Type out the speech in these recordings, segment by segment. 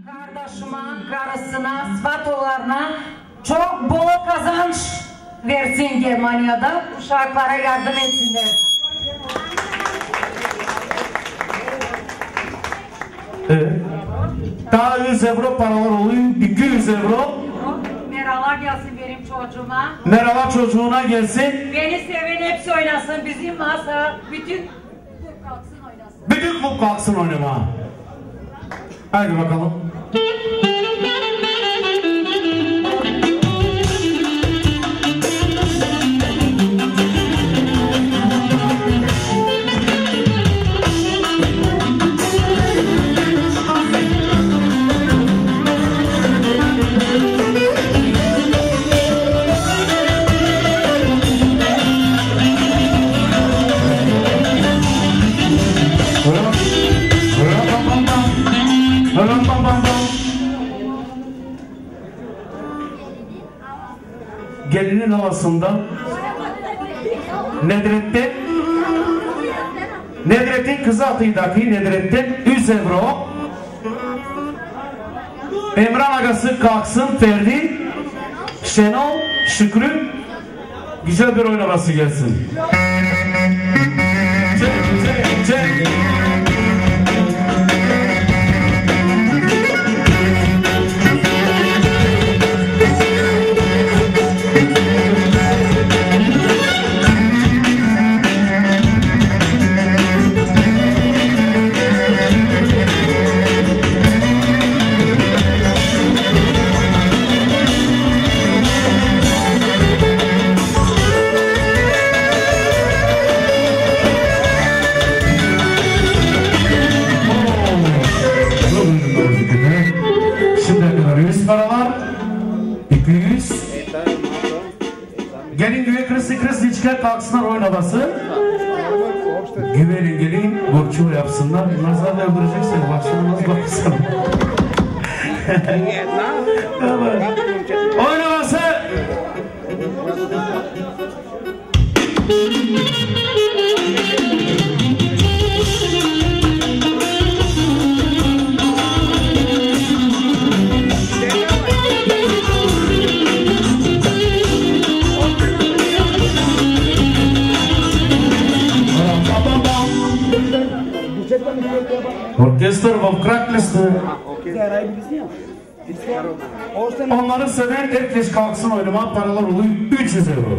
Kardeşime, karısına, svatolarına çok bol kazanç versin Germanya'da. Uşaklara yardım etsinler. Evet. Daha 100 euro paralar oluyor. 200 euro. Merhaba gelsin benim çocuğuma. Merhaba çocuğuna gelsin. Beni seven hepsi oynasın. Bizim masa bütün klub kalksın oynasın. Bütün klub kalksın oynama. Haydi bakalım. Gelinin havasında Nedrettin kızı atıydaki Nedrettin 100 euro. Emran agası kalksın Ferdi, Şenol, Şükrü güzel bir oynaması gelsin. Çek. Paralar 200. Gelin güve kırısı içker kalksınlar oynabası. Güvenin gelin borçlu yapsınlar. Nazar da öldürecek seni. Baksana nasıl bakıyorsun. Oynaması. Orkestra в крак ли сте? Onları seven herkes kalksın oynama, paralar oluyor 300 euro.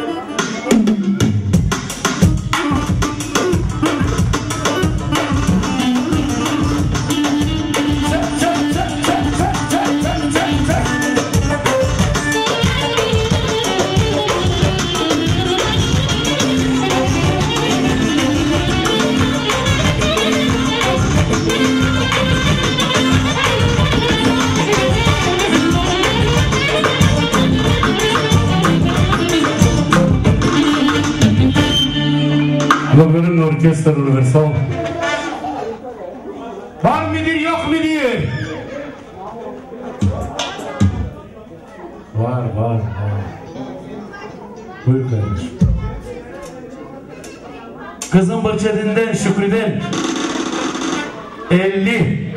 Bugünün orkestra universal. Var mıdır yok mudur? Var. Buyur kardeşim. Kızın Bahçeli'nden Şükrü'den 50.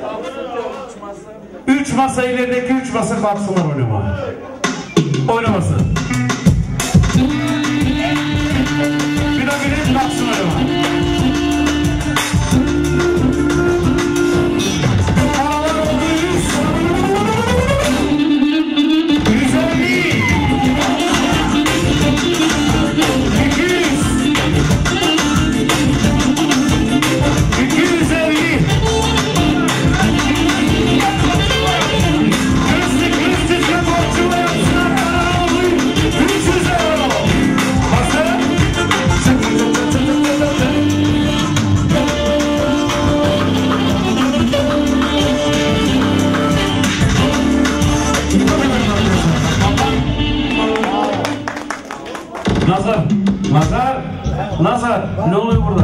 3 masa ilerideki 3 masa kalksınlar oynama. Oynamasın. Bir kalksın oynama. Nazar, ne oluyor burada?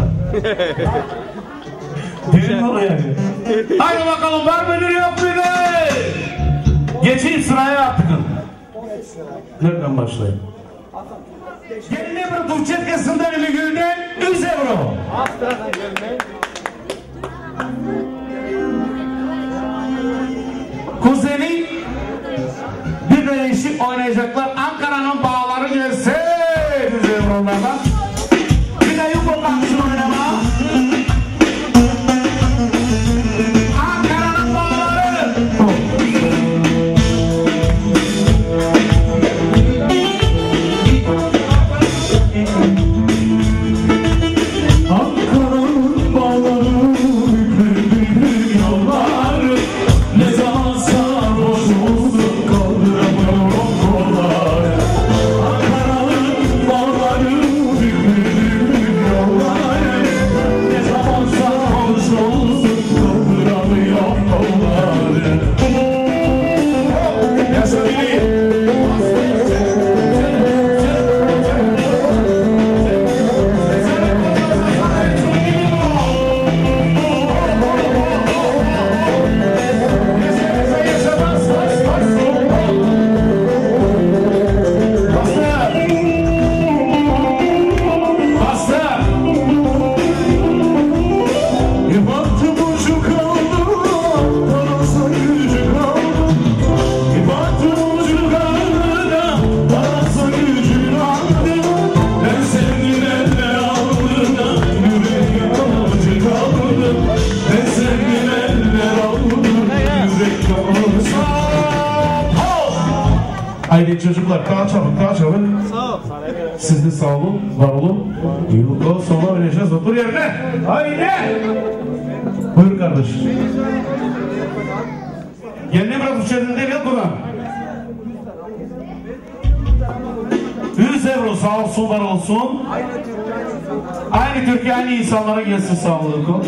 Düğün mü oluyor? Haydi bakalım, var mıdır yok muydu? Geçin sıraya artık. Nereden başlayayım? Geline bir Tuğçet kesinden Ümigül'den 100 euro. oynayacaklar. Ankara'nın bağları gelsin. 100 eurolardan. Bir de yukarı kalksın oynama. Ankara'nın bağları. Ankara'nın bağları, büklüm yolları, ne zaman sarhoş olduk kaldıramıyorum kolları. Ankara'nın bağları, büklüm yolları, ne zaman sarhoş olduk kaldıramıyorum kolları. Yaşa beni. Haydi çocuklar daha çabuk daha çabuk. Sağ ol. Siz de sağ olun, var olun. Yıllıkla sonra oynayacağız. Otur yerine. Haydi. Buyur kardeş. Kendine bırak uçadın değil buradan. 100 euro sağ olsun, var olsun. Aynı Türkiye, aynı insanlara gelsin sağ olun.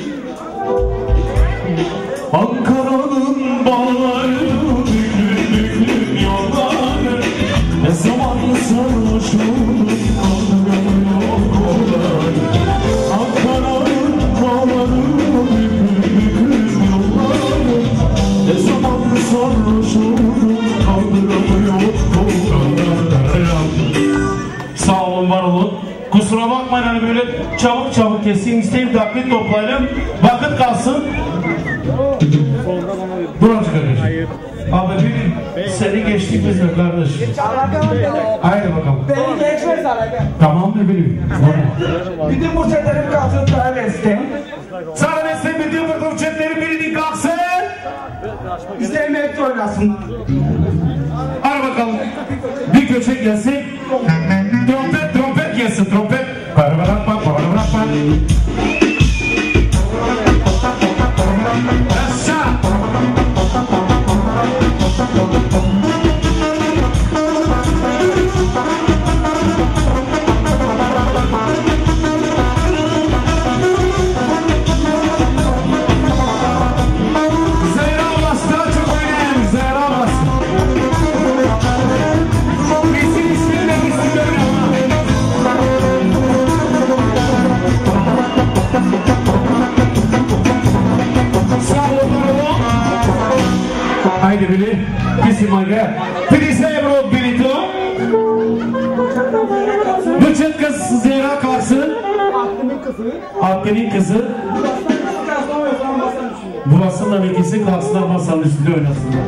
Ankara'nın bağları, büklüm yolları, ne zaman sarhoş olduk kaldıramıyorum kolları. Ankara'nın bağları, büklüm yolları, ne zaman sarhoş olduk kaldıramıyorum kolları. Sağ olun, var olun. Kusura bakmayın hani böyle çabuk çabuk keseyim isteyim, taklit toplayalım. Vakit kalsın. Dur azıcık kardeşim. Abi bir seni geçtik biz de kardeş. Haydi bakalım. Beni geçmez arada. Tamam mı bileyim? Bütün bu çetelerin kalsın sana versin. Sana versin bütün bu çetlerin birini kalksın. İstemek oynasın. Hadi bakalım. Bir köçek gelsin. Trompet gelsin, trompet. Para bırakma. Haydi bili, bizim aile. 30 euro bilito. Bütün kız Zehra kalsın. Hakkı'nın kızı. Burasından ikisi kalsınlar masanın üstünde oynasınlar.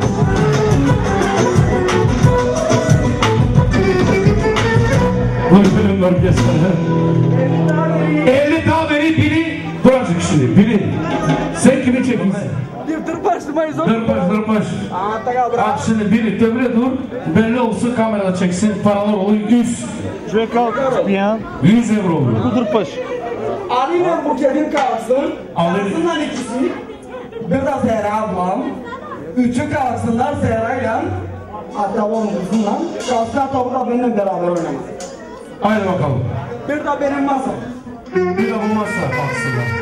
Buyurun orkestrada. 50 tabiri biri. Dur azıcık şimdi, biri. Sen kimi çekiyorsun? Dırbaş. Bak şimdi biri töbre dur. Belli olsun kamerada çeksin. Paralar oluyor 100. Je kalk bien. 100 euro oluyor. Dırbaş. Alayım bu kedin kalsın. Alayım. Kalsınlar ikisi. Biraz Zehra ablam. Üçü kalsınlar Zehra'yla. Hatta onun kızınla. Kalsınlar tabi da benimle beraber oynamaz. Haydi bakalım. Bir de benim masam. Bir de bu masa baksınlar.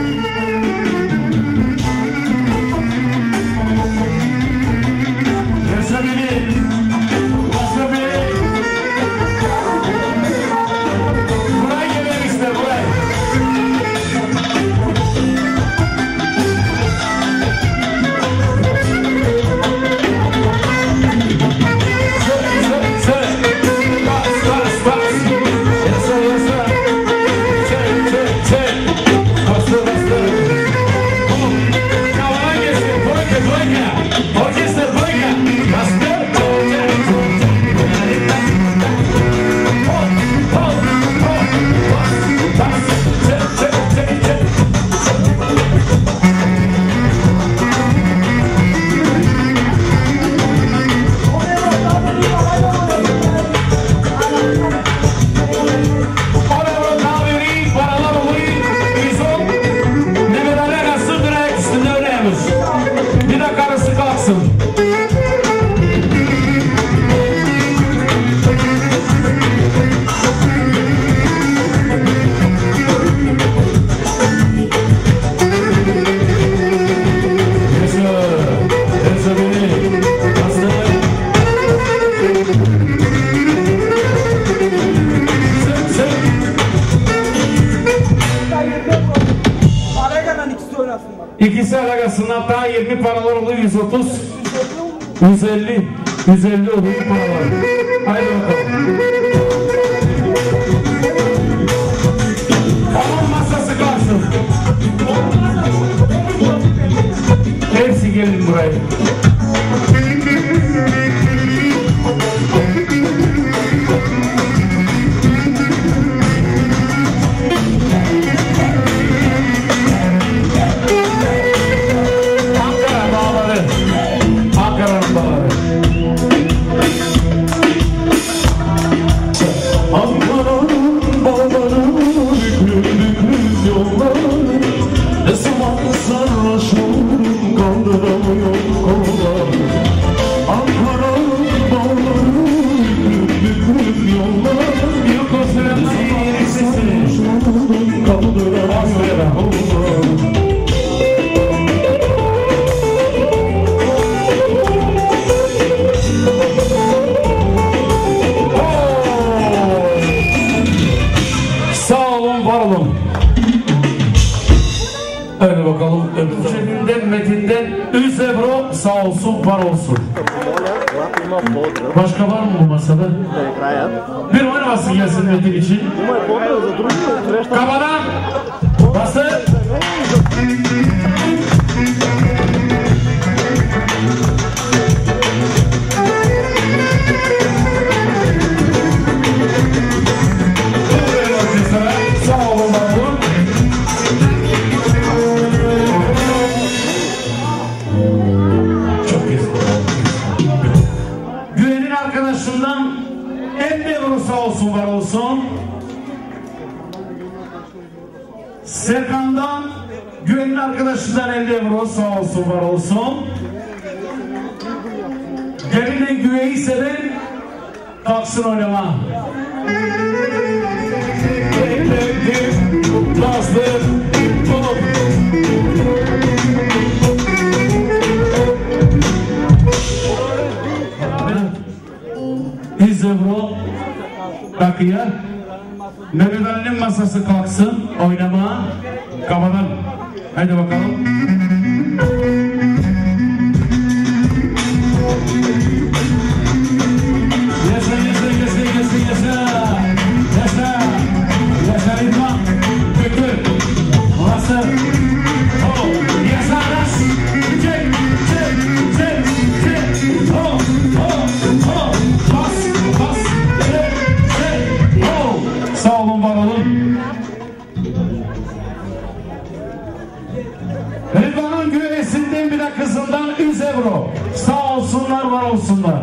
Yaşa beni. Yaşa beni. Buraya gelelim işte buraya. Come on. ödül paralar oluyor 130, 150, 150 ödül paralar. Haydi bakalım. Tamam masası kalsın. Hepsi gelin buraya. Hadi bakalım öpücüğünden metinden 100 euro sağ olsun var olsun. Başka var mı bu masada? Bir oynamasın gelsin metin için. Kafadan bastı. Sağ olun bakalım. Güvenin arkadaşından 50 euro sağ olsun var olsun. Serkan'dan güvenin arkadaşından 50 euro sağ olsun var olsun. Gelinle güveyi seven kalksın oynama. Bastır, top. Euro bakıya. Mehmet Ali'nin masası kalksın oynama. Kafadan. Hadi bakalım. Yaşa yaşa yaşa yaşa yaşa. Yaşa. Yaşa İdman. Götür. Masa. Oh. Yaşa das. Çek. Çek. Çek. Çek. Oh. Oh. Oh. Bas. Bas. Çek. Çek. Oh. Sağ olun var olun. Rıdvan'ın güvesinden bir de kızından 100 euro. Sağ olsunlar var olsunlar.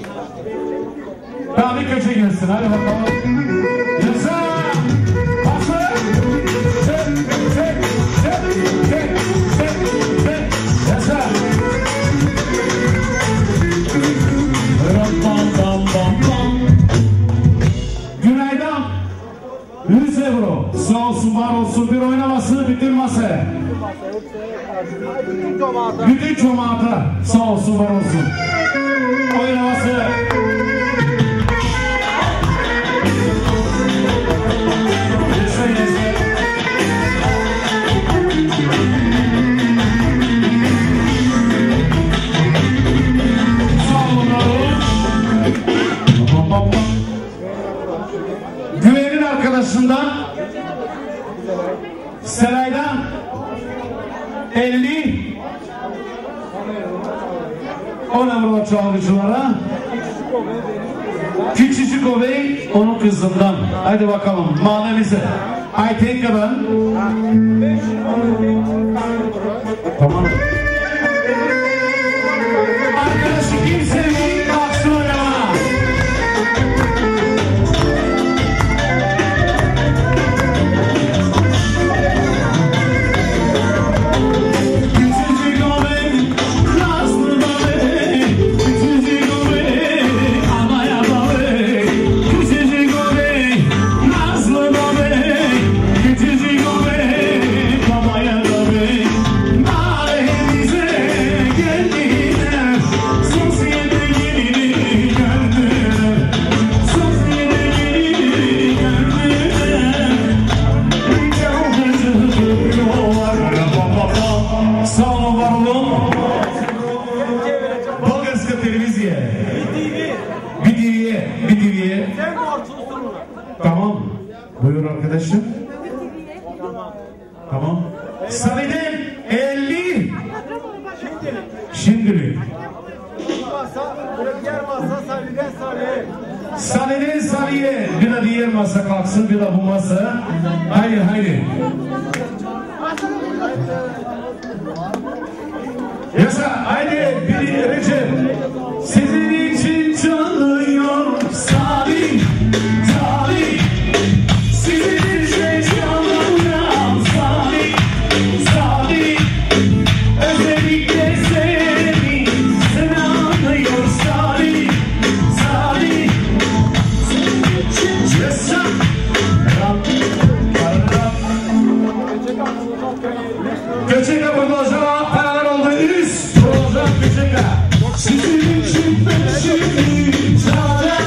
Daha bir köşe gelsin hadi bakalım. Yaşa! Bası! Çek! Çek! Çek! Çek! Çek! Çek! Yaşa! Günaydın. 100 euro. Sağ olsun var olsun bir oynaması bütün masaya. Bütün cemaata sağ olsun var olsun. Oynaması. Güvenin arkadaşından Seray'dan 50 10 euro çalgıcılara Küçücük Ovey onun kızından. Hadi bakalım mahallemize Aytenka'dan tamam. Arkadaşı kimse kalksın oynama. Bye. televizyon. Bir TV'ye. Tamam. Buyur arkadaşım. Tamam. Saliden 50. Şimdilik. Saliden Saliye. Bir de diğer masa kalksın, bir de bu masa. Haydi. Yaşa, haydi bir Recep. Sizin için çalıyor Salih. Sizin için çalıyor Salih. Özellikle seni anlıyor Salih. Yaşa. Göçek abone paralar oldu. Üst olacak Göçek. Sizin için ben şimdi çalacak.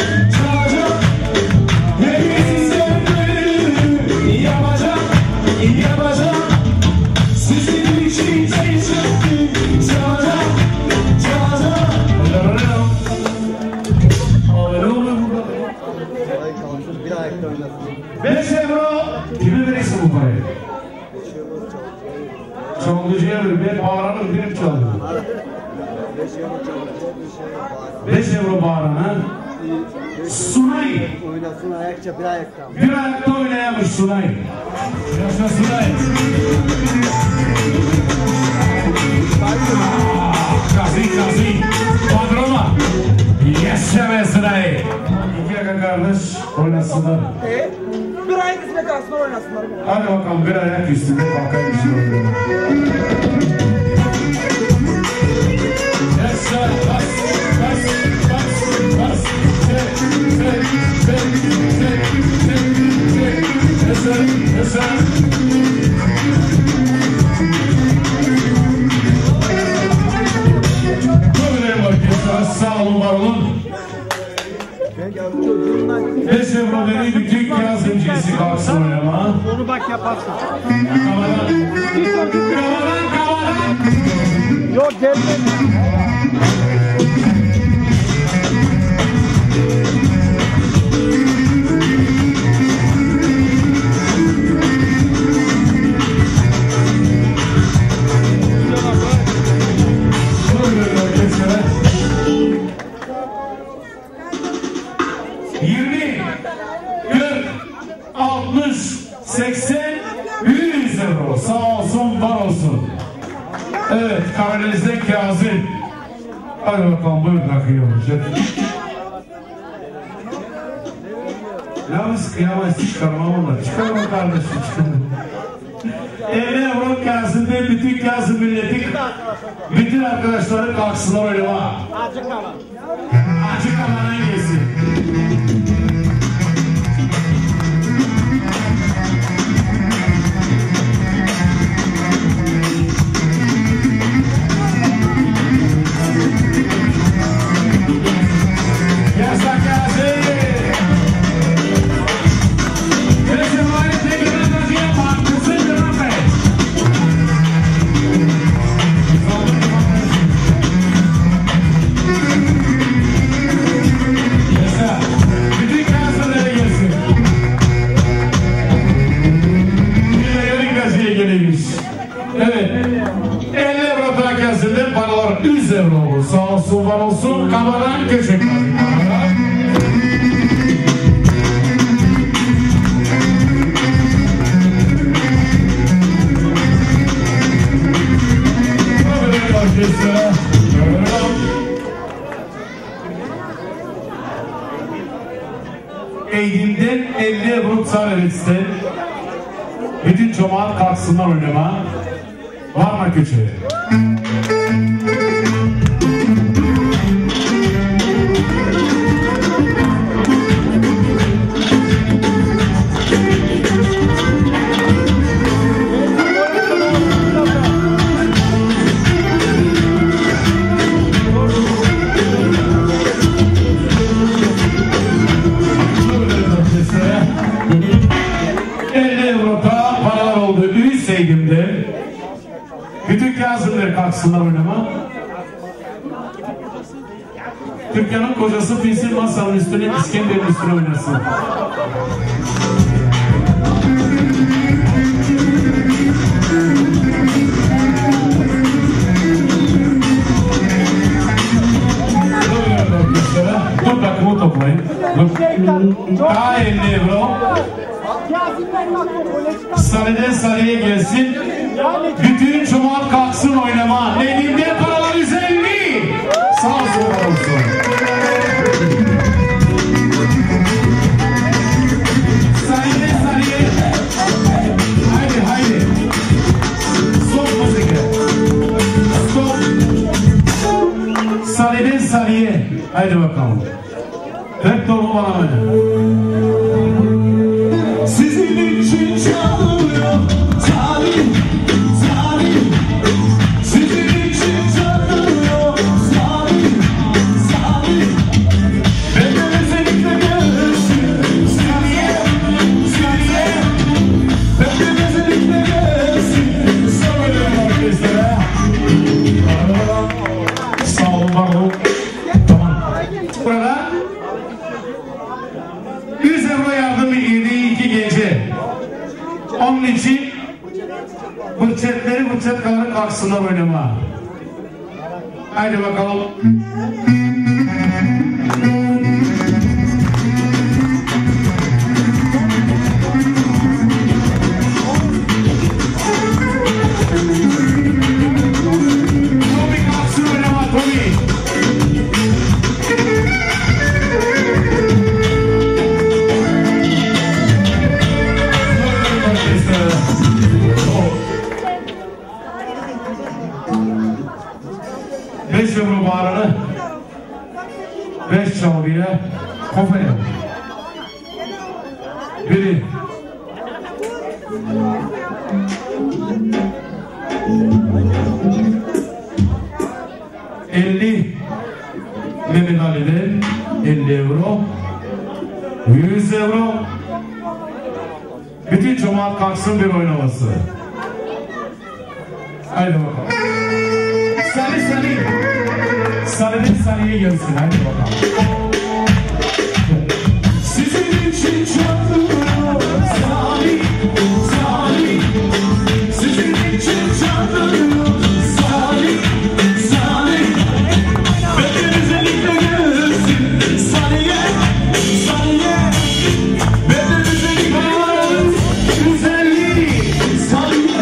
Hepinizi sevdim. Yapacağım. Sizin için çalacak. Ne oluyor burada? 5 euro. Kime verirsin bu parayı? Çalgıcıya ver. Ben bağıranım, benim çalıyorum. 5 euro bağırana. Sunay. Oynasın ayakça bir ayakta. Bir ayakta oynayamış Sunay. Yaşa Sunay. Kazi. Padroma. Yaşa be Sunay. İki yaka kardeş oynasınlar. Bir ayak üstüne kalsınlar oynasınlar. Hadi bakalım bir ayak üstüne bakayım şimdi. Yaşa. Bas. Yaşa. Böyle bakıyorsunuz. Sağ olun, var olun. 5 euro veri bütün kağıt zincirisi kalksın oynama. Onu bak yaparsın. Kavadan. Yok gelmedi. Sağ olsun, var olsun. Evet, Karadeniz'de Kazım. Hadi bakalım, buyur bakayım. Yalnız kıyamet çıkarmam onlar. Çıkarmam kardeşim, çıkarmam. 50 euro Kazım'da bütün Kazım milleti, bütün arkadaşları kalksınlar oynama. Acık kalan. Acık kalan en iyisi. Evet. 50 euro takasında paralar 100 euro olur. Sağ olsun, var olsun. Kameran köşek. Eğitimden 50 euro Sarıvets'te bütün cemaat kalksınlar oynama. Var mı köşeye? Bütün Kazımlar Türkan'ın kocası Filsin masanın üstüne, İskender'in üstüne oynasın. Dur takımı toplayın. Daha 50 euro. Sarıdan sarıya gelsin. Bütün cumhur kalksın oynama. Elinde paralar 150. Sağ olsun, var olsun. Sarıdan sarıya. Haydi haydi. Stop müzik. Stop. Sarıdan sarıya. Haydi bakalım. Hep dolu bana öyle. Sizin için çalıyor zalim, zalim. Sizin için çalıyor zalim, zalim. Benden özellikle gelsin saniye, saniye. Benden özellikle gelsin. Söylüyorum orkestraya. Sağ olun, var olun. Tamam. Burada 100 euro yardım yediği 2 gece. Onun için bıçakları karşısında oynama. Haydi bakalım. Tommy kalksın oynama, Tommy. Beş euro bağrını 5 çalgıya kafaya biri Mehmet Ali'den 50 euro 100 euro bütün cemaat kalksın bir oynaması. Haydi bakalım. Sarı'nın Sarı'ya gelsin. Haydi bakalım. Sizin için çalıyor zalim, zalim. Sizin için çalıyor zalim, zalim. Benden özellikle gelsin saniye, saniye. Benden özellikle gelsin güzelliği saniye.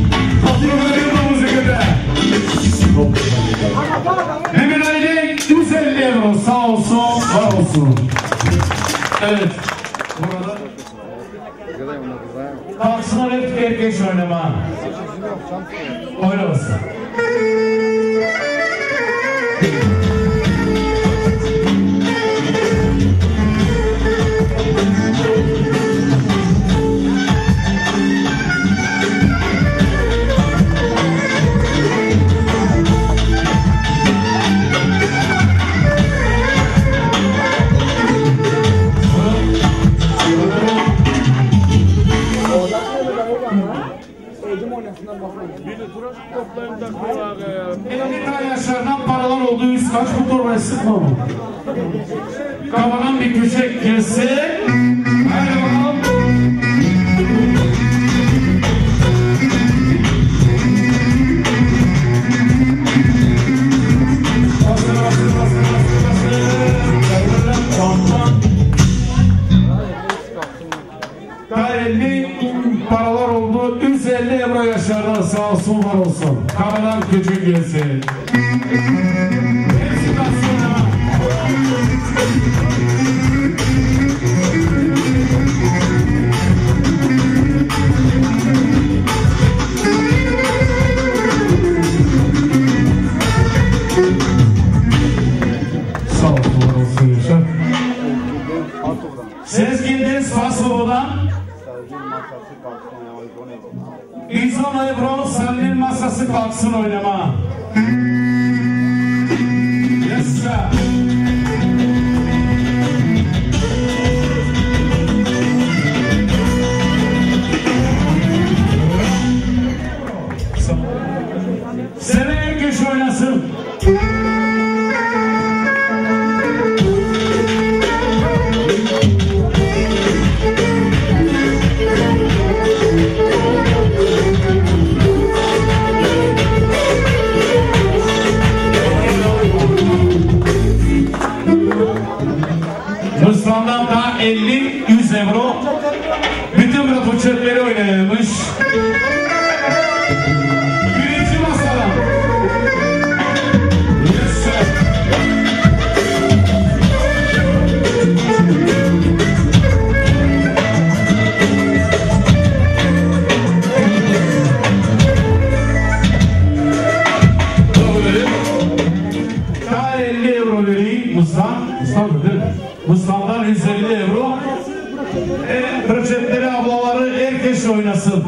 Mehmet Ali'den 150 euro sağ olsun, var olsun. Evet. Burada kalksınlar hep erkeş oynama. Oynamasın. Yaşlardan paralar olduğu üst kaç bu torbayı sıkma mı? Kafadan bir köşek gelsin. Haydi bakalım. Daha 50 paralar oldu. 150 euro yaşarlar sağ olsun var olsun. Kafadan küçük gelsin. Sağ olsun var olsun yaşar. Sezgin'den Spasova'dan İnsan Ebru Salih'in masası kalksın oynama. Yes sir. Sene erkeş oynasın. projeleri oynayamış. Birinci masadan. Yes sir. Daha 50 euro vereyim. Mısır'dan değil mi? Mısır'dan 150 euro. Projeleri ablaları herkes oynasın.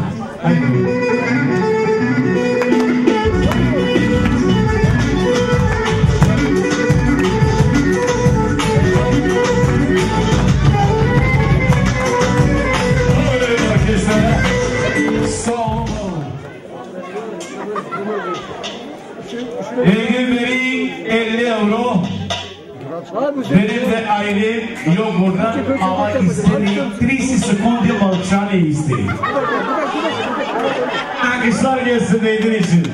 Engin vereyim 50 euro. Benim de aile yok burada ama istediğim 30 sekunde malçanı isteyeyim. Akışlar gelsin değdiğin için.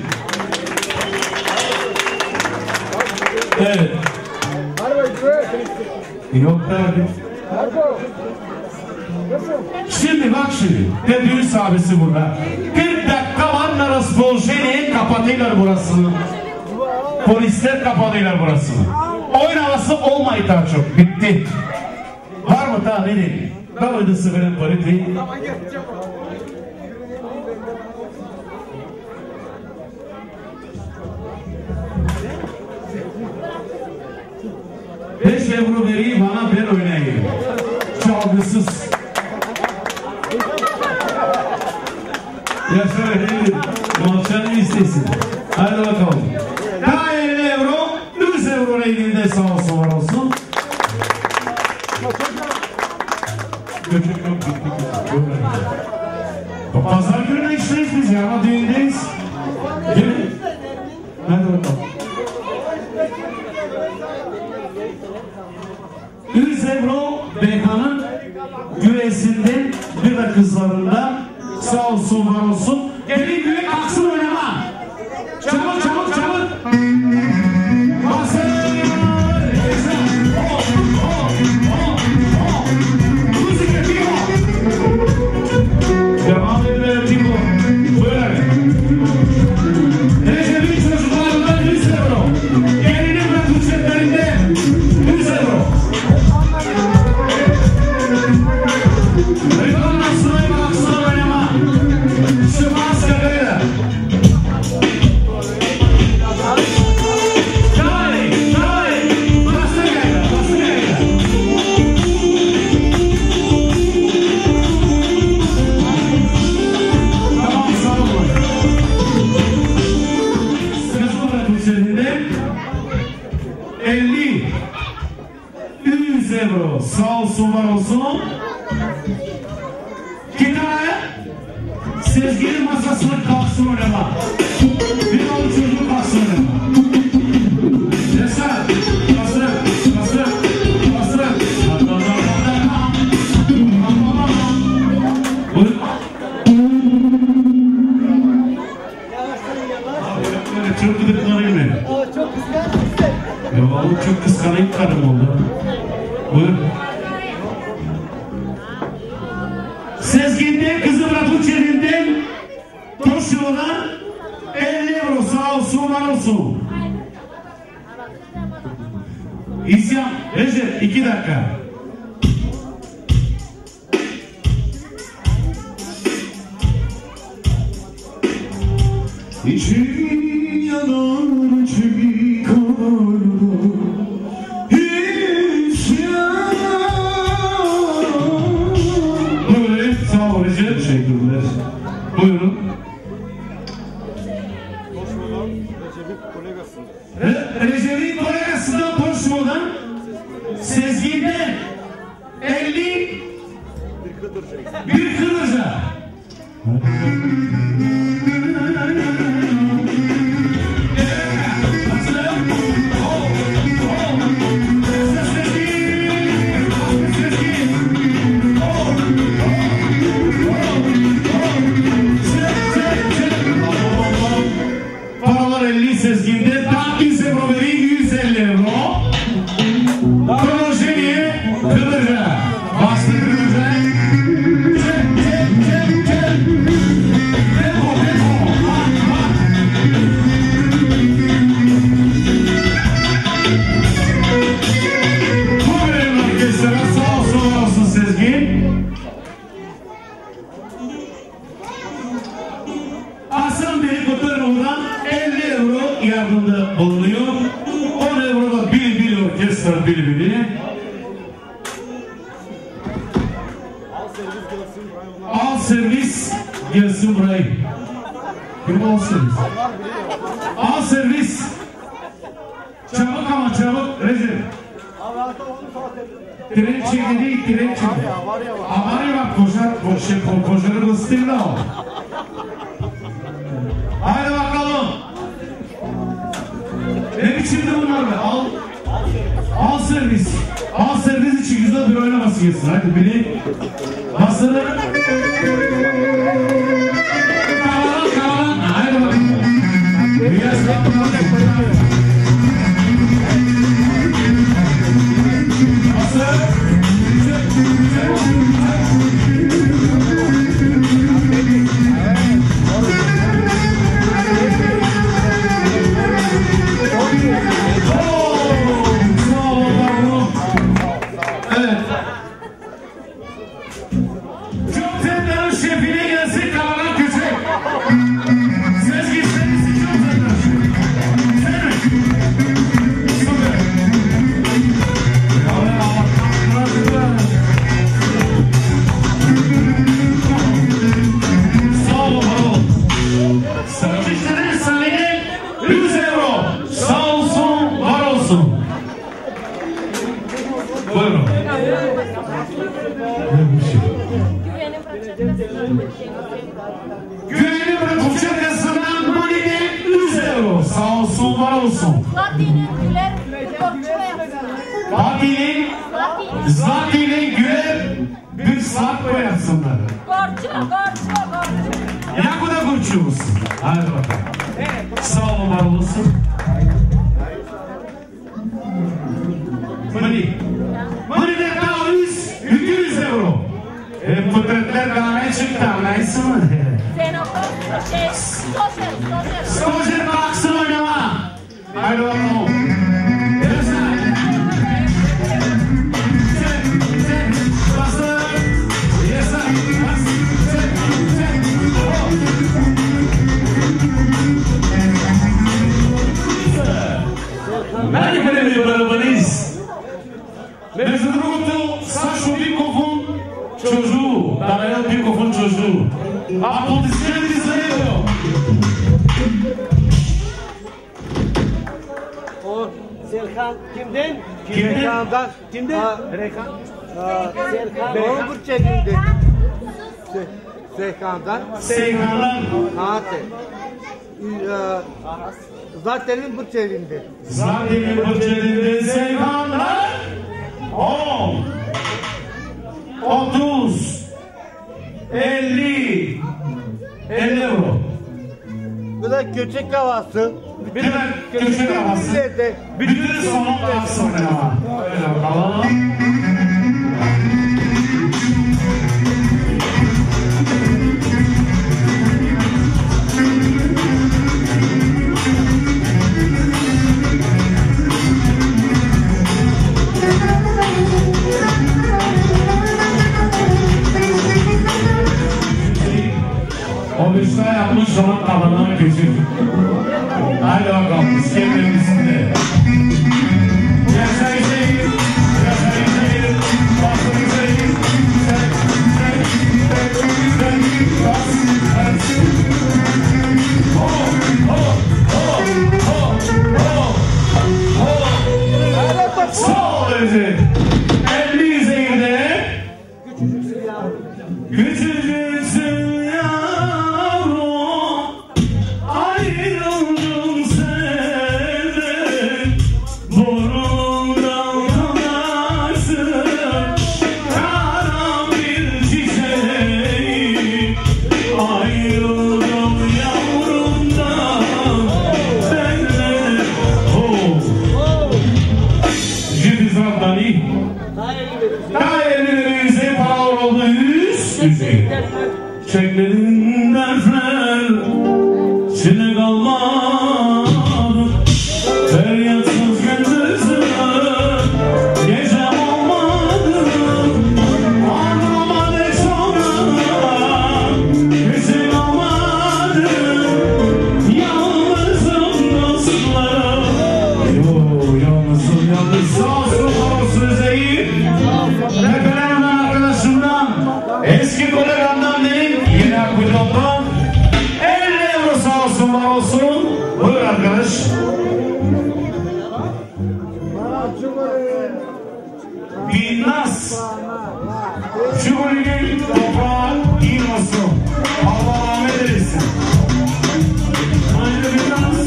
Evet. Yok tabi. Şimdi bak şimdi. Düğün sahabesi burada. 40 dakika var narasbolşeni kapatıyorlar burasını. Polisler kapatıyorlar burasını. Oyun havası olmayı daha çok. Bitti. Var mı daha ne değil? Davaydı sıfırın politi. Beş euro vereyim bana ben oynayayım. Çalgısız. Yaşar efendim. Malçanı istesin. Hadi bakalım. Daha 50 euro. 100 euro elinde sağ olsun var olsun. Göçük yok. Pazar günü işteyiz biz ya. Ama düğündeyiz. Değil mi? Hadi bakalım. 100 euro Beyhan'ın güvesinden bir de kızlarında sağ olsun var olsun. Gelin büyük aksın oynama. Çabuk çabuk çabuk. Basın. Müzik yapıyor. Devam edelim Timo. Böyle. Recep'in çocuklarından 100 euro. Gelinin ve bütçetlerinde 100 euro. Reklam aksına aksına oynama. Şu maskeleri. Sağ olsun var olsun. Kitaya Sezgi'nin masasını kalksın oynama. Bir oğlu çocuğu kalksın oynama. Yaşar, basın, basın, basın. Buyurun. Abi çok gıdıklanayım ben. Çok kıskançsın. Ya vallahi çok kıskanayım karım oldu. Buyur. Sezgin'den kızı bırakıp çevirden Toşyo'dan 50 euro sağ olsun var olsun. İsyan Recep 2 dakika. İçim yanar çivi karda. Teşekkürler. Buyurun. Recep'in kolegasından Toşmo'dan Sezgi'den 50 bir Kıdırca. orkestra bilibili. Al servis gelsin buraya. Kim al servis? Al servis. Çabuk ama çabuk Recep. Tren çekildi, tren çekildi. Avarya bak koşarı bastırdı da o. Haydi bakalım. Ne biçimdi bunlar be? Al servis. Al servis için güzel bir oynaması gelsin. Hadi biri basını. Kalan. Haydi bakalım. Biraz daha. Güvenim bırakıcı kısmından Mali'de 100 euro. Sağ olsun, var olsun. Zlati'nin güler bir saat koyarsınlar. Gorçu. Ya bu da gorçu olsun. Hadi bakalım. Sağ olun, var olsun. Mali'de daha 200 euro. Pıtırtlar kahve çıktı, anlaysın mı? Sen oku, Stojer baksın oynama. Haydi bakalım. Мали къде ми барабанист? Между другото, Сашо Бикофон чужу, Данаел Бикофон чужу. Аплодисменти за него! Serkan kimden? Kimden? Kimden? Rekan. Serkan. Doğru Burçeli'nde. Serkan'dan. Seyhan'dan. Zaten'in Burçeli'nde. Zaten'in Burçeli'nde Seyhan'dan. 10 30 50 euro. Bu da Göçek Havası. Bir de Göçek Havası. Bütün salon kalsın ama. Öyle bakalım. O Beşiktaş yapmış zaman tabanına geçir. Haydi bakalım, iskelenin üstünde. Yaşayın şehir, yaşayın şehir, basın şehir, Sağ ol Ezi. 50 üzerinde küçücüksün yavrum, ayrıldım senden, burnumdan kanarsın, karan bir çiçeğim, ayrıldım yavrumdan, benle Jidiz Rabbani Dairelerize bağır oldu üst düzey. Çeklerin dertler içine kalmadı. Feryatsız gündüzüm gecem olmadı. Anlama ne sonra gecem olmadı. Yalnızım dostlarım. Yo yalnızım yalnızım. Binnaz. Şugulünün toprağı iyi olsun. Allah rahmet eylesin. Haydi Binnaz.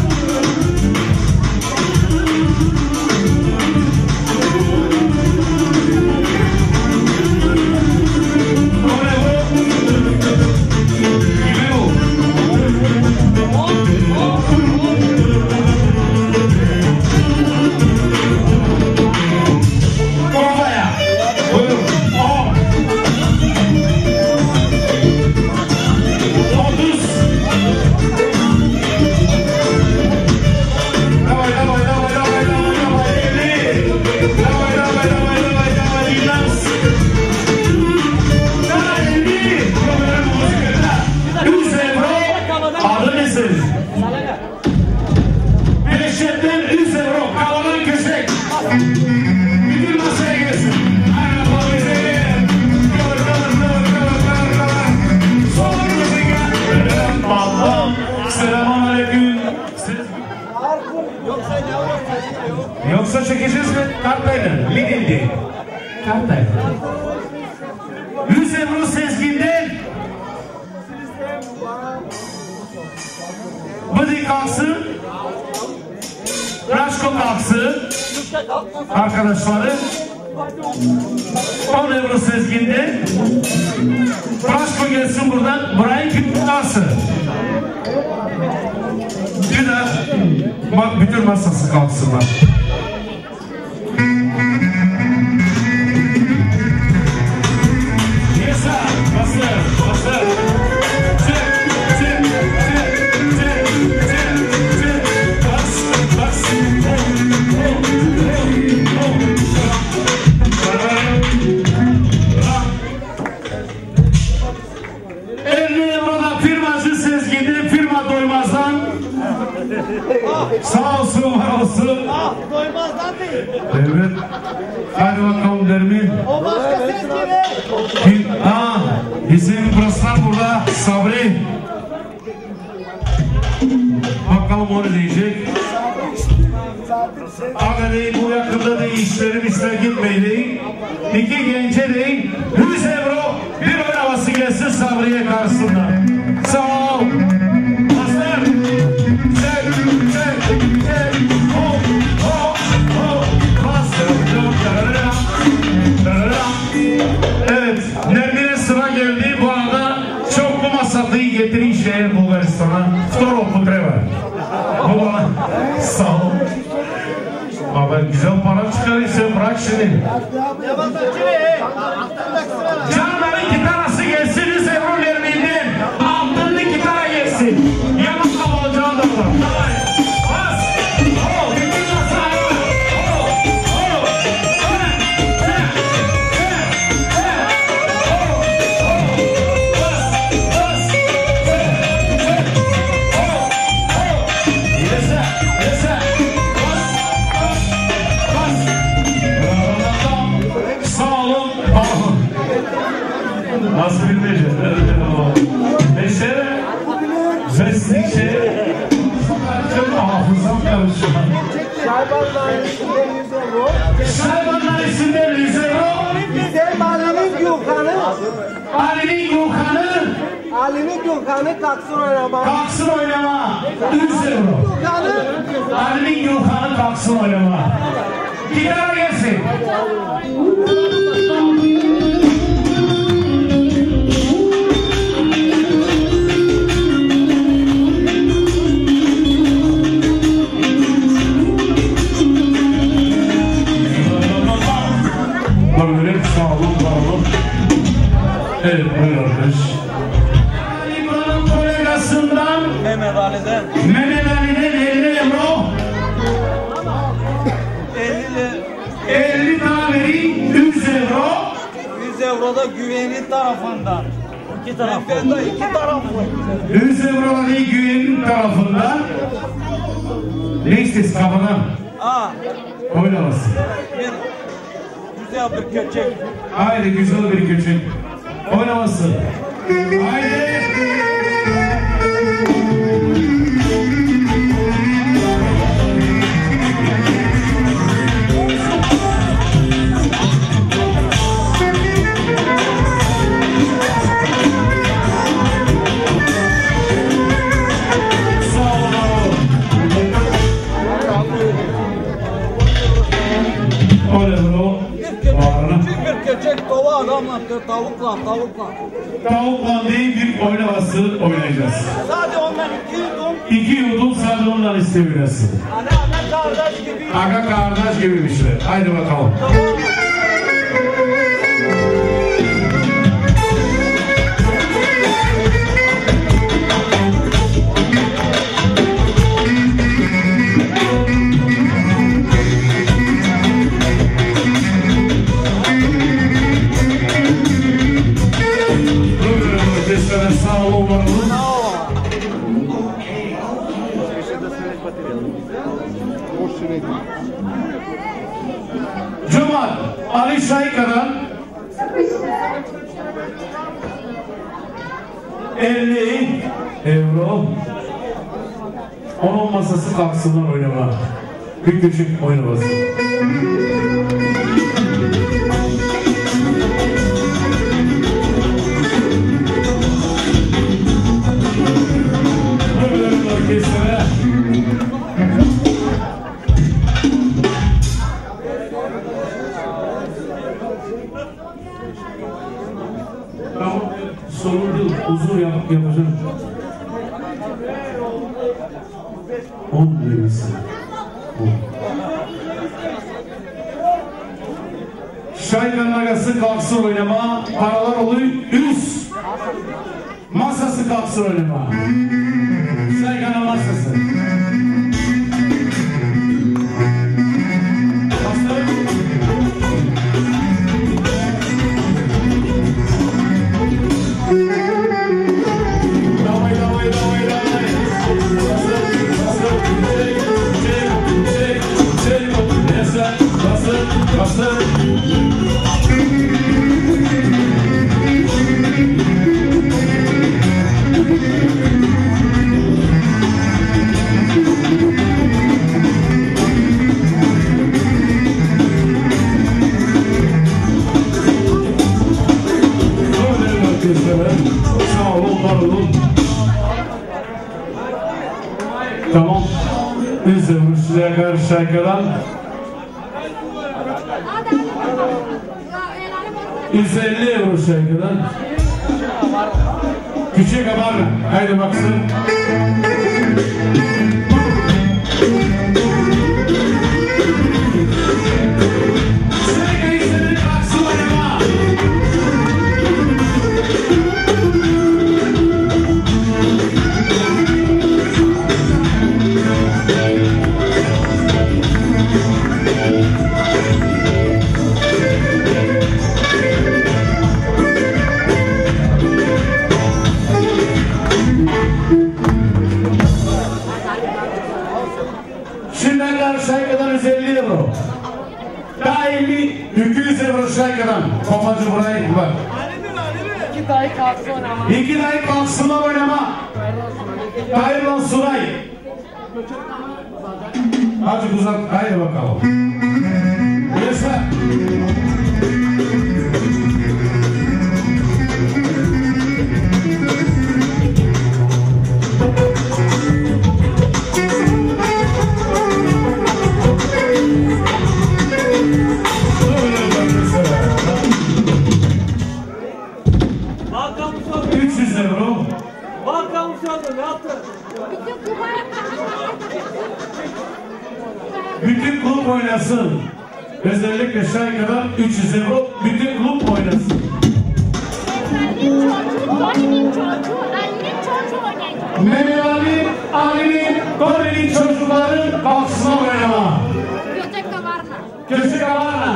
Yoksa çekeceğiz mi? Kartayla. Lidl'di. Kartayla. 100 euro Sezgin'den Bıdı kalksın. Raşko kalksın. Arkadaşları 10 euro Sezgin'den Raşko gelsin buradan. Burayı kim kalsın? Bir de bak bütün masası kalksınlar. Sağ olsun, var olsun. Doymazdan değil. Evet. Hadi bakalım Dermin. O başka ses gibi. Bizim burasılar burada. Sabri. Bakalım o ne diyecek. Abi bu yakında da işlerim gitmeydi. İki gence değil. 100 euro bir oyun havası gelsin Sabri'ye karşısında. Sağ ol. Hazır. Evet, Nermin'e sıra geldi. Bu arada çok bu masatıyı getirin şehir Bulgaristan'a. Vtoro potreba. Bu bana sağ ol. Abi güzel para çıkarıyorsun, bırak şimdi. Canların gitarası gelsin, 100 euro Nermin'den. Altınlı gitara gelsin. Yaman kavalacağın da var. Bas. Nasıl bilmeyeceğiz? Neşe, Zestikçe, hafızam karışıyor. Şaybanların içinde 100 euro. Şaybanların içinde 100 euro. Bizim Ali'nin Gülkan'ı. Ali'nin Gülkan'ı. Ali'nin Gülkan'ı kalksın oynama. Kalksın oynama. 100 euro. Ali'nin Gülkan'ı kalksın oynama. Gitara gelsin. Evet, buyur arkadaş. İbrahim kolegasından Mehmet Ali'den 50 euro 50 taneli 100 euro 100 euro da güvenin tarafından. İki tarafı. 100 euro da güvenin tarafından. Ne istesin kafadan? Oynamasın. Güzel bir köçek. Haydi güzel bir köçek. Oynamasın. Haydi. Bu adamla tavukla. Tavukla değil bir oynaması oynayacağız. Sadece ondan 2 yudum. 2 yudum sadece ondan isteyebilirsin. Ana kardeş gibi. Aga kardeş gibi bir şey. Haydi bakalım. Sağ olun, var olun. Cemal Ali Şayka'dan 50 euro. Onun masası kalksınlar oynama. Bir küçük oynaması. Sorun değil, uzun yapacağım. 10 lirası. Şaykanın agası kalksın oynama, paralar oluyor 100. Masası kalksın oynama. Şaykanın masası. Sağ olun, var olun. Tamam. Biz de Ruslu'ya karşı şarkıdan 150 euro şarkıdan küçük abarla. Haydi baksın. Şarkıdan 150 euro. Daha 200 euro şarkıdan. Kafacı buraya bak. 2 dayı kalksın oynama. 2 dayı kalksınlar oynama. Hayırlan Suray. Hadi uzat. Haydi bakalım. Yaşa. Bütün kulüp oynasın. Özellikle şarkıdan 300 euro bütün kulüp oynasın. Mehmet Ali, Ali'nin, Kore'nin çocukları kalksın oynama. Köşe kavarna.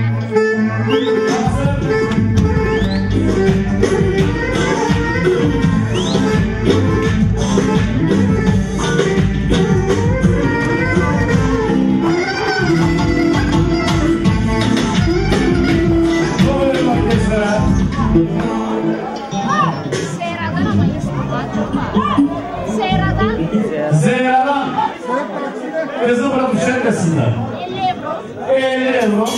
Zehra'dan kızı bırakıp şarkısında 50 euro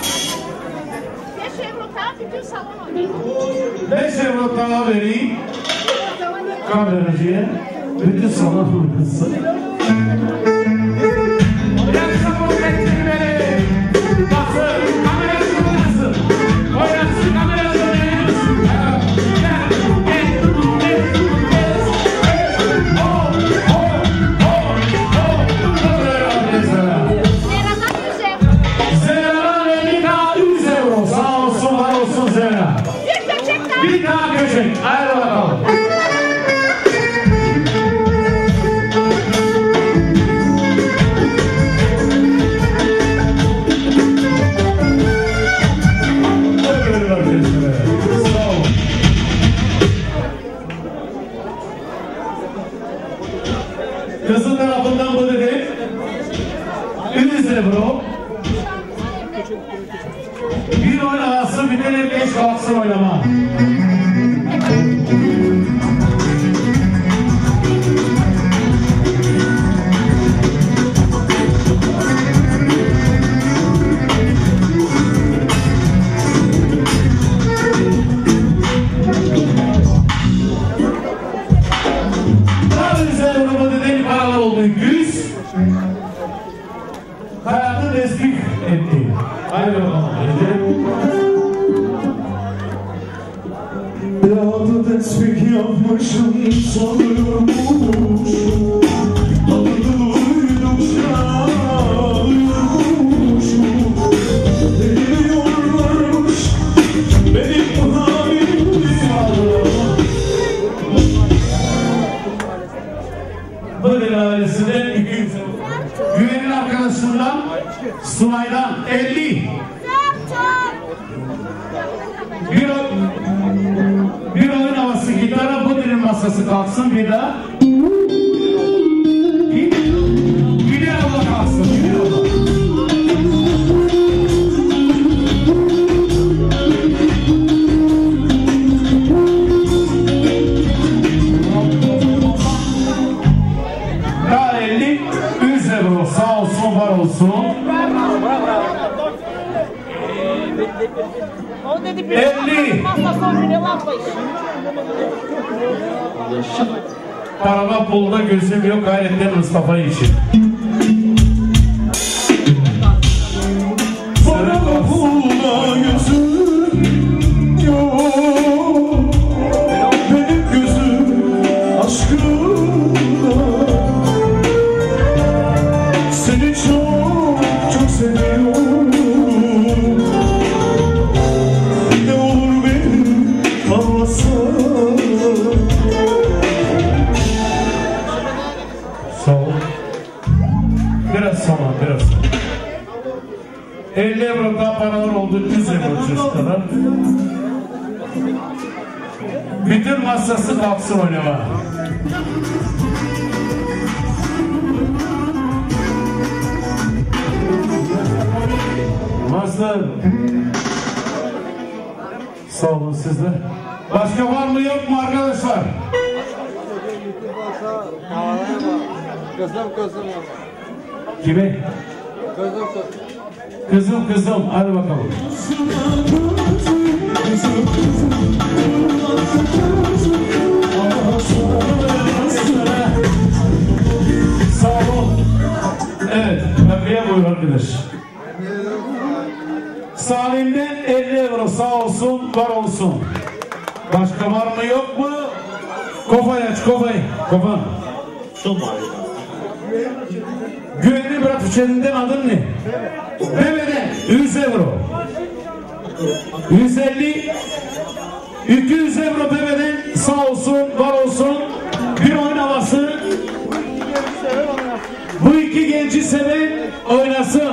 5 euro daha vereyim kameracıya bütün salon kızı yaksın bu bekleyin beni baksın kamerası oynasın kamerası geçecek. Haydi bakalım. Kızın tarafından bu dedi. Ünlüsü bro. Bir oynaması bitirir, geç kalksın oynama. Hayatı tespih etti. Haydi bakalım. Hayatı tespih yapmışım sanıyormuş. Adını duydukça uyumuşum. Biliyorlarmış benim halimdi. Bıdın ailesinden 200. Güvenin arkadaşından Sunay'dan 50. Bir oyun havası gitara Bıdın'ın masası kalksın bir daha. Bir abla kalksın. Bir abla. Daha 50. Üzeri sağ olsun var olsun. 50. Parada pulda gözüm yok gayretten Mustafa için. Parada pulda gözüm yok. Benim gözüm aşkında. Seni çok çok seviyorum. Ne olur beni anlasana. Sağ ol. Biraz sonra, biraz sonra. 50 euro daha paralar oldu, 100 euro çocuklar. Bütün masası kalksın oynama. Master. Sağ olun sizler. Başka var mı yok mu arkadaşlar? Kızım. Kime? Kızım. Hadi bakalım. Sağ olun. Evet. Nakliye buyur arkadaş. Salim'den 50 euro sağ olsun, var olsun. Başka var mı yok mu? Kafayı aç, kafayı. Kafan. Güvenli Bratüçerinden adın ne? Mehmet'e 100 euro. 150 200 euro Mehmet'e sağ olsun, var olsun. Bir oyun havası. Bu iki genci seven oynasın.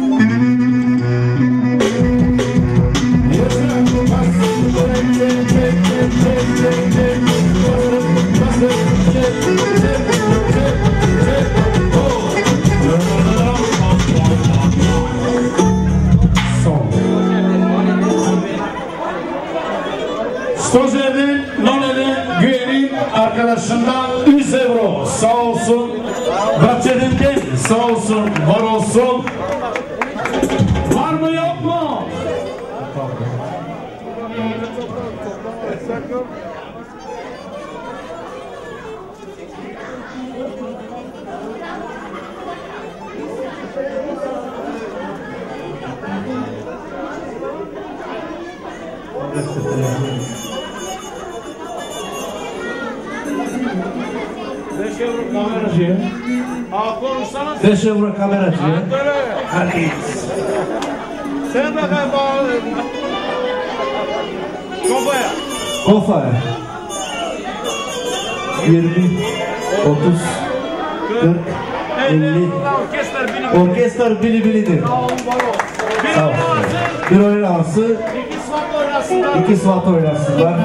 Sözlerden None'den Güven'in arkadaşından 100 euro sağ olsun. Bahçeli'nden sağ olsun, var olsun. Var mı yok mu? Kameracıya. Konuşsana. 5 euro kameracıya. Hadi. Sen bakayım bağlı. Kafaya. Kofa 20, 30, 40, 50. Orkestr bili-bilidir. Sağ ol. Bir oyun havası, 2 SWAT oynarsınlar.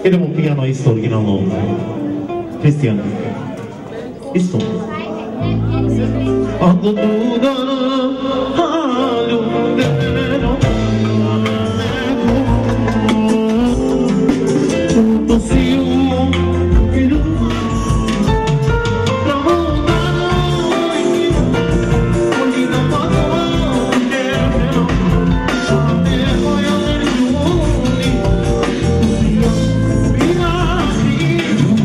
Era un pianoista original, Cristian. Isto. Ando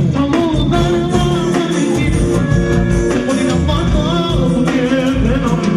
Thank you.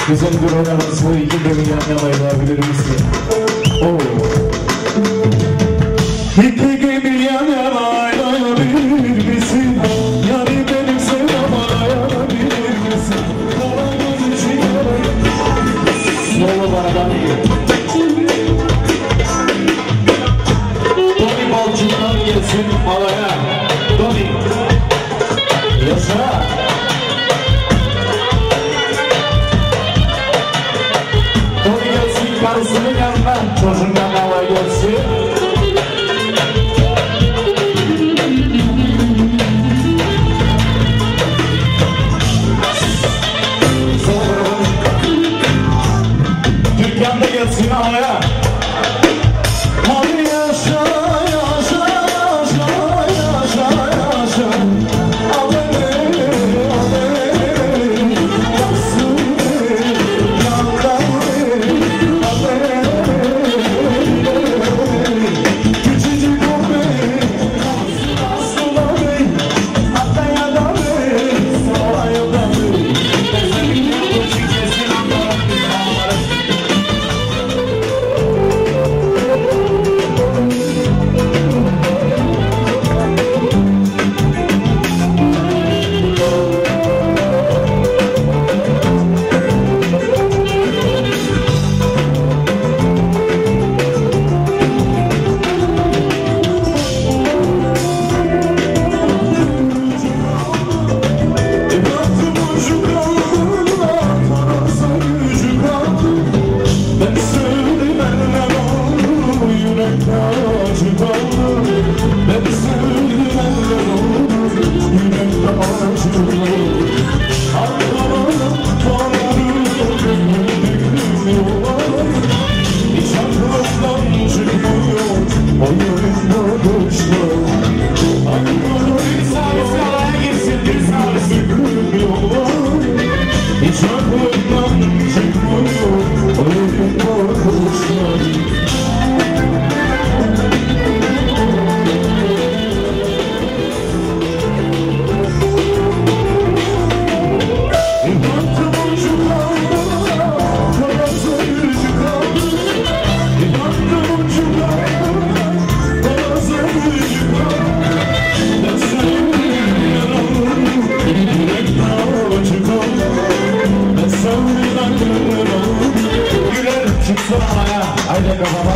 Bizim bir oynaması 2 milyon yalayabilir misin? Oo. 2 milyon yalayabilir misin? Yani benim sevdam arayabilir misin? Dolamaz için Solo baradan iyi. Tony Balcı'dan gelsin alaya. Tony. Yaşa. Tony gelsin karısının yanından. Çocuğundan alaya gelsin. Türkan da gelsin alaya. Hadi yaşa, yaşa, yaşa, yaşa, yaşa. Alele, alele, yaksın, yandale, alele. Küçücük o bey, asla bey, hatta yada bey, sonra yada bey. Ezemin küçük kesin anlarım bir anlarım. Haydi kafama.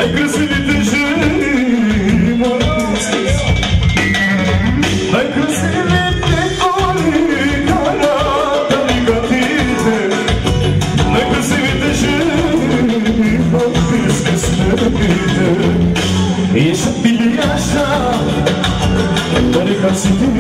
Най-красивите жени най-красивите коли карат алигатите. Най-красивите жени подписка смъртите. Яша били яша далека си ти.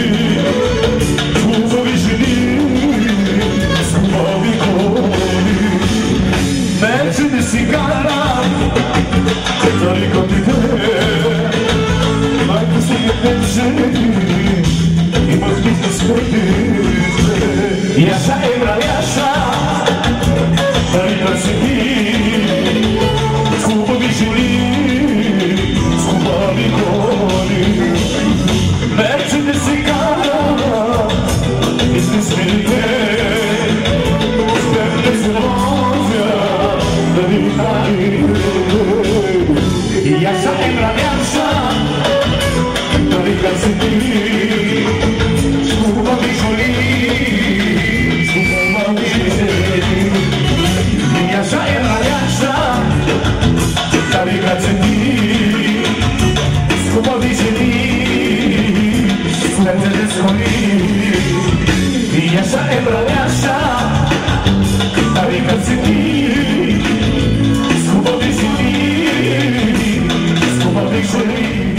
Хубави жени с хубави коли. Мерцедеси карат алигатите. Най-красивите жени имат бизнес кредите. Яша евра, яша далека си ти. С хубави жени с хубави коли. Мерцедеси карат бизнесмените. С певне се возят дали Яша евра, яша далека си ти. С хубави жени с хубави жени. Яша евра, яша далека си ти. С хубави жени с Мерцедес коли. Яша евра, яша далека си ти. С хубави жени с хубави жени.